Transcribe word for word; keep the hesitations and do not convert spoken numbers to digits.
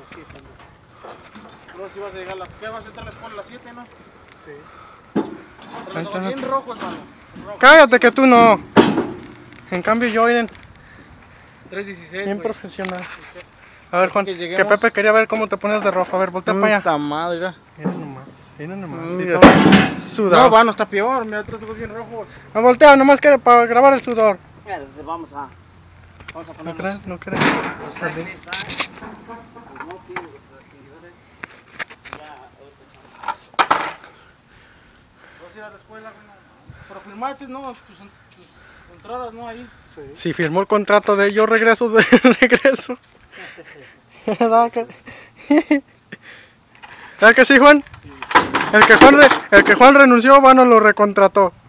No, si vas a llegar a las... ¿Qué vas a entrar a la escuela a las siete, no? Sí. Los ojos bien rojos, mano. Rojos. Cállate que tú no. En cambio yo, miren, tres dieciséis, bien güey. profesional. A ver, Juan, Que que, lleguemos. Pepe quería ver cómo te pones de rojo. A ver, voltea para allá. Puta madre, mira. Mira nomás, mira nomás. Mm, Sí, ya todo sé. sudado. No, bueno, está peor. Mira, otros ojos bien rojos. No, voltea, nomás quiere para grabar el sudor. Mira, entonces vamos a... Vamos a ¿No ponernos... crees? ¿No crees? Los Salí. sexys, ¿sabes? Los smoking, los extinguidores. Ya, ahorita. Vas a ir a la escuela, bueno, pero firmaste, ¿no? Tus, tus entradas, ¿no? Ahí. Si sí, firmó el contrato de yo regreso, de regreso. ¿Verdad que? ¿Verdad que sí, Juan? El que Juan, re, el que Juan renunció, bueno, lo recontrató.